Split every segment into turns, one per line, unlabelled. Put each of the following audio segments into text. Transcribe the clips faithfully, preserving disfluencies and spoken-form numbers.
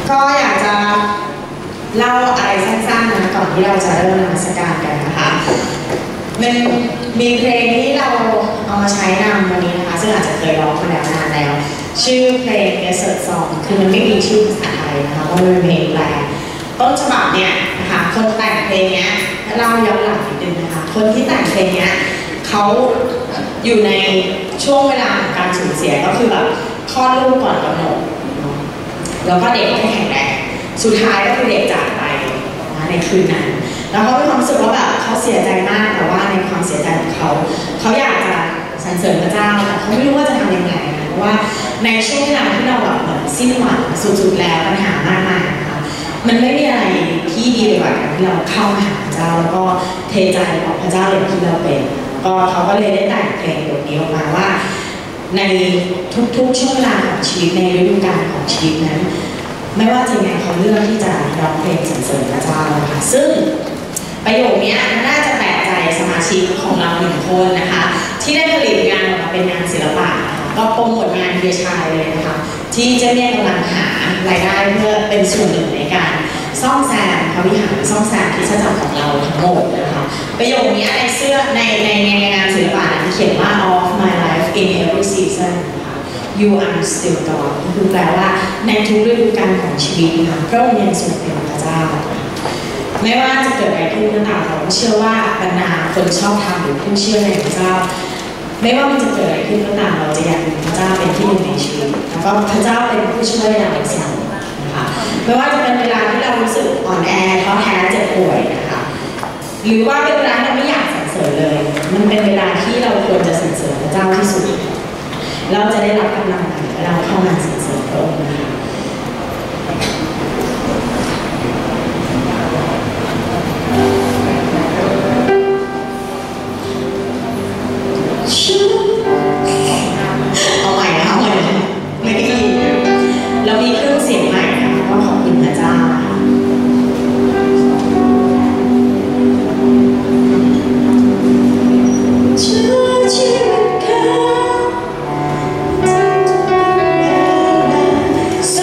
ก็อยากจะเล่าอะไรสั้นๆนะก่อนที่เราจะเริ่มนมัสการกันนะคะมันมีเพลงที่เราเอามาใช้นำวันนี้นะคะซึ่งอาจจะเคยร้องมาแล้วนานแล้วชื่อเพลง Desert Song คือมันไม่มีชื่อภาษาไทยนะคะเพราะมันเป็นเพลงแปลต้นฉบับเนี่ยนะคะคนแต่งเพลงเนี้ยเล่าย้อนหลังนิดนึงนะคะคนที่แต่งเพลงเนี้ยเขาอยู่ในช่วงเวลาของการสูญเสียก็คือแบบคลอดลูกก่อนกำหนดแล้วก็เด็กไม่แข็งแรงสุดท้ายก็คือเด็กจากไปนะในคืนนั้นแล้วเขามีความรู้สึกว่าแบบเขาเสียใจมากแต่ว่าในความเสียใจของเขาเขาอยากจะสรรเสริญพระเจ้าแต่เขาไม่รู้ว่าจะทำยังไงนะเพราะว่าในช่วงเวลาที่เราแบบเหมือนสิ้นหวังสุดๆแล้วปัญหามากมายนะคะมันไม่มีอะไรที่ดีไปกว่าการที่เราเข้ามาหาพระเจ้าแล้วก็เทใจบอกพระเจ้าอย่างที่เราเป็นก็เขาก็เลยได้แต่งเพลงบทนี้ออกมาว่าในทุกๆช่วงเวลาของชีวิตในฤดูกาลของชีวิตนั้นไม่ว่าจะยังไงเขาเลือกที่จะร้องเพลงสรรเสริญพระเจ้าค่ะซึ่งประโยคนี้น่าจะแปลกใจสมาชิกของเราหนึ่งคนนะคะที่ได้ผลิตงานออกมาเป็นงานศิลปะก็โปรโมทงานเบียร์ชายเลยนะคะที่เจ้าเนี่ยกำลังหารายได้เพื่อเป็นส่วนหนึ่งในการซ่อมแซมพระวิหารซ่อมแซมคริสตจักรของเราทั้งหมดนะคะประโยคนี้ในเสื้อในในในงานศิลปะนั้นเขียนว่า all of my life in every season You are still God คือแปลว่าในทุกฤดูกาลของชีวิตนะคะพระองค์ยังทรงเป็นพระเจ้าไม่ว่าจะเกิดอะไรขึ้นก็ตามเราเชื่อว่าบรรดาคนชอบธรรมหรือผู้เชื่อในพระเจ้าไม่ว่ามันจะเกิดอะไรขึ้นก็ตามเราจะยังมีพระเจ้าเป็นที่หนึ่งในชีวิตแล้วก็พระเจ้าเป็นผู้ช่วยเราเสมอนะคะไม่ว่าจะเป็นเวลาที่เรารู้สึกอ่อนแอท้อแท้เจ็บป่วยนะคะหรือว่าเป็นเวลาที่เราไม่อยากสรรเสริญเลยมันเป็นเวลาที่เราควรจะสรรเสริญพระเจ้าที่สุดเราจะได้รับกำลังใจและเราเข้ามาสรรเสริญพระองค์นะคะเอาใหม่นะคะเอาใหม่ไม่ได้ยินเรามีเครื่องเสียงใหม่นะคะก็ขอบคุณพระเจ้านะคะส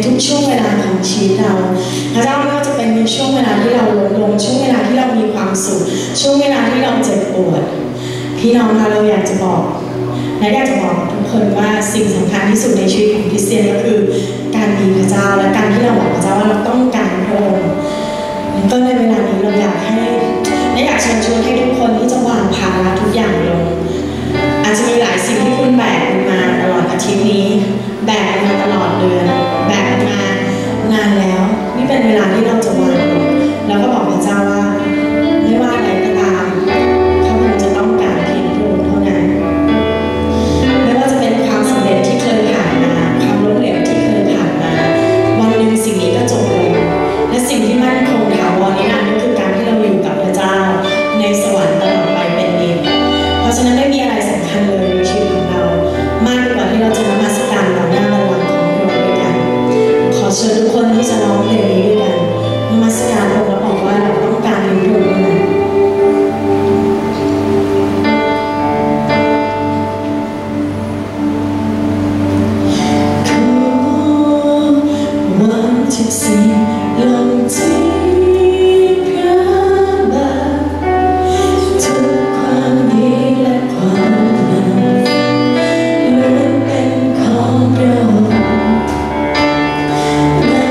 ทุกช่วงเวลาของชีวิตเราพระเจ้าไม่ว่าจะเป็นในช่วงเวลาที่เราล้มลงช่วงเวลาที่เรามีความสุขช่วงเวลาที่เราเจ็บปวดพี่น้องคะเราอยากจะบอกและอยากจะบอกทุกคนว่าสิ่งสำคัญที่สุดในชีวิตของคริสเตียนก็คือการมีพระเจ้าและการที่เราบอกพระเจ้าว่าเราต้องการพระองค์ก็ในเวลานี้เราอยากให้และอยากเชิญชวนให้ทุกคนที่จะวางภาระทุกอย่างลงอาจจะมีหลายสิ่งที่คุณแบกมาตลอดอาทิตย์นี้แบกมาตลอดเดือนแบกมานานแล้วนี่เป็นเวลาที่เราจะวางลงแล้วก็บอกพระเจ้าว่าไม่ว่าอะไรก็ตามเขาคงจะต้องการเพียงพระองค์เท่านั้นไม่ว่าจะเป็นความสำเร็จที่เคยผ่านมาความล้มเหลวที่เคยผ่านมาวันหนึ่งสิ่งนี้ก็จบลงและสิ่งที่มั่นคงถาวรนิรันดร์ก็คือการที่เราอยู่กับพระเจ้าในสวรรค์ตลอดไปเป็นนิจเพราะฉะนั้นไม่มีอะไรสำคัญเลยในชีวิตของเรามากกว่าที่เราจะนมัสการต่อหน้าบัลลังก์ของพระองค์ด้วยกันขอเชิญทุกคนที่จะร้องเพลงนี้ด้วยกันนมัสการพระองค์และบอกว่าเราต้องการเป็นพระองค์เท่านั้นทุกสิ่งลงที่พระบาททุกความดีและความงามล้วนเป็นของพระองค์แม้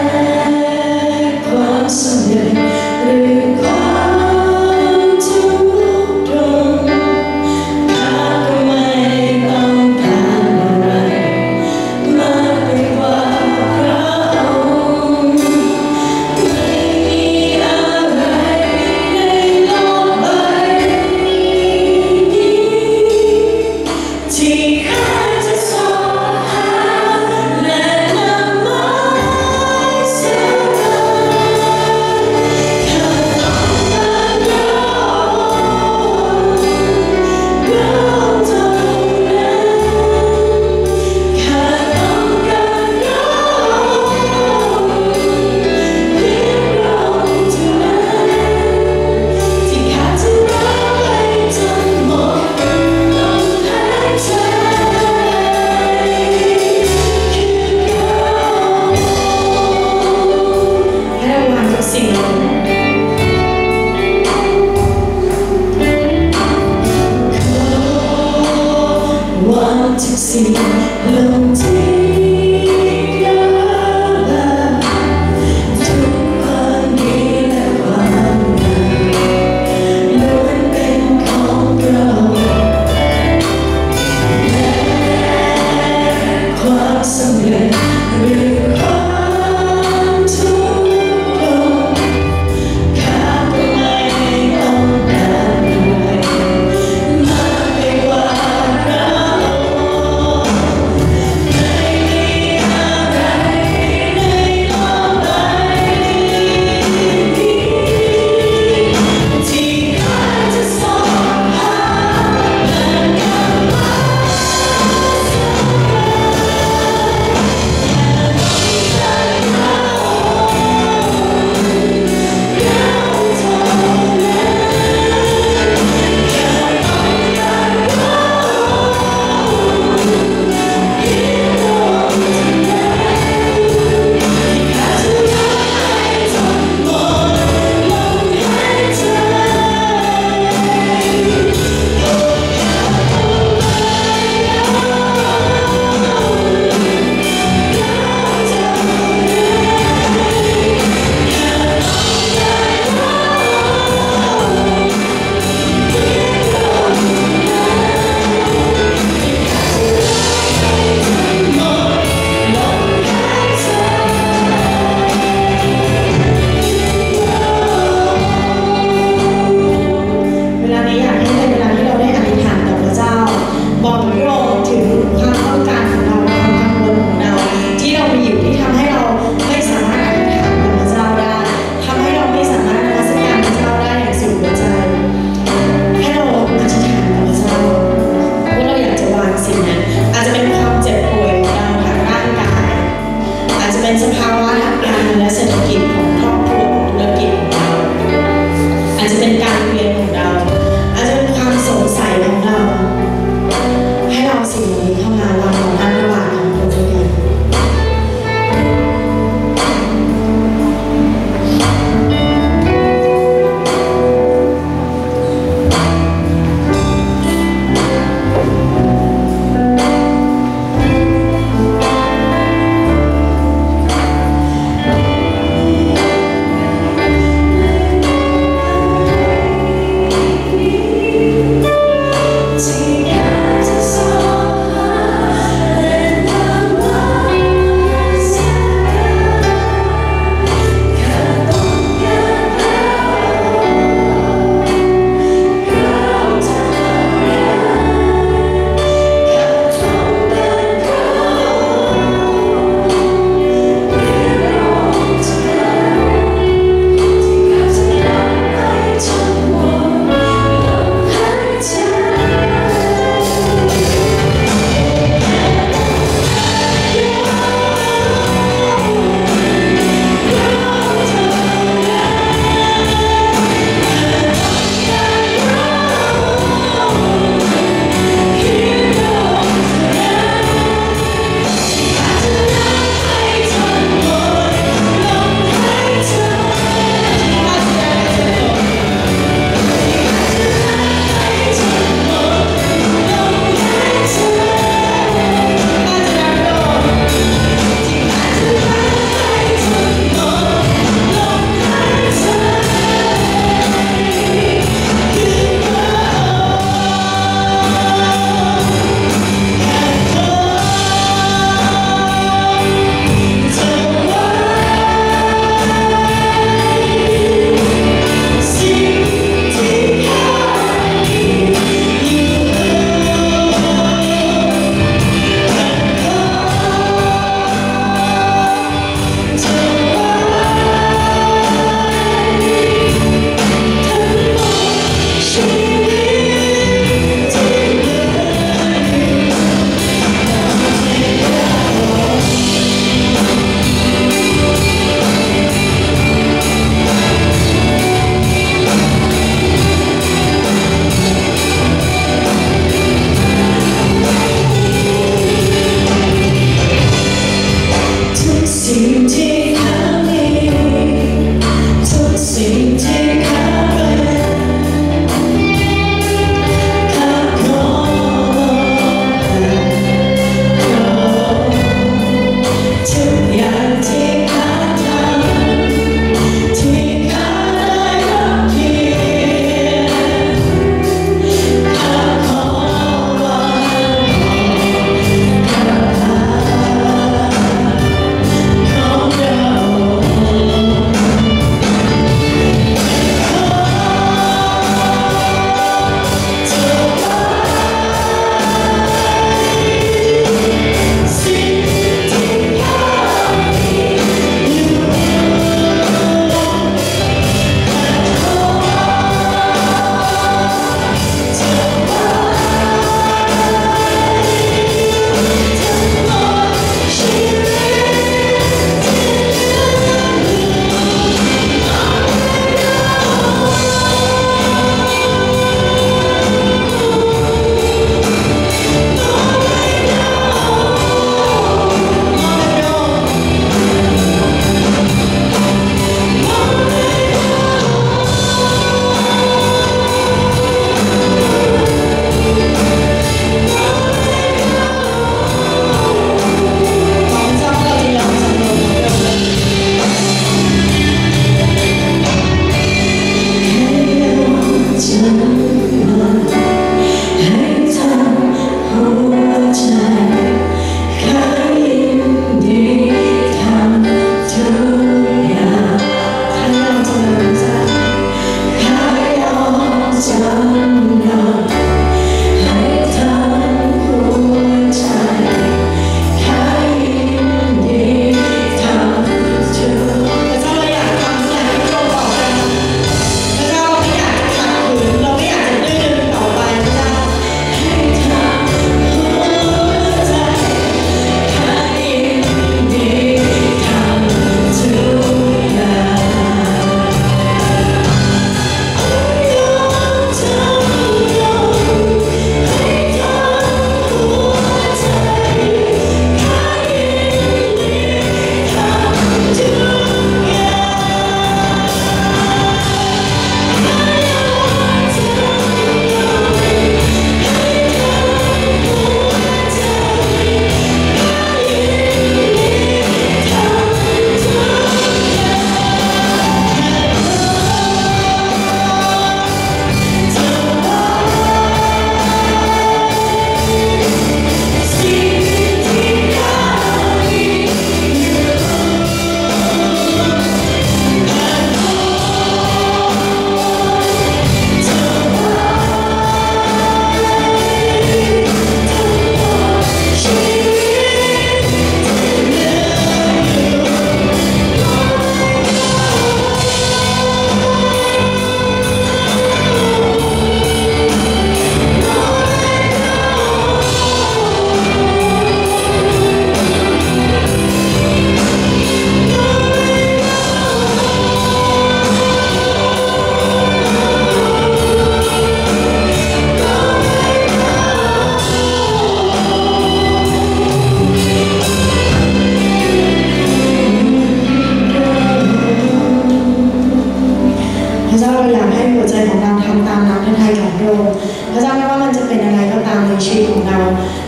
ความสำเร็จหรือความทุกข์ตรงข้าก็ไม่ต้องการอะไรมากไปกว่าพระทุกสิ่งลงที่พระบาททุกความดีและความงามล้วนเป็นของพระองค์แม้ความสำเร็จหรือความทุกข์ตรงข้าก็ไม่ต้องการอะไรมากไปกว่าพระองค์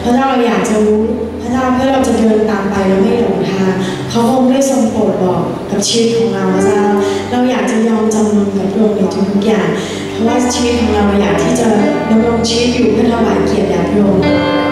พระเจ้าเราอยากจะรู้พระเจ้าเพื่อเราจะเดินตามไปแล้วไม่หลงทางเขาคงได้ทรงโปรดบอกกับชีวิตของเราพระเจ้าเราอยากจะยอมจำนนกับพระองค์ในทุกๆอย่างเพราะว่าชีวิตของเราเราอยากที่จะดำรงชีวิตอยู่เพื่อถวายเกียรติแด่พระองค์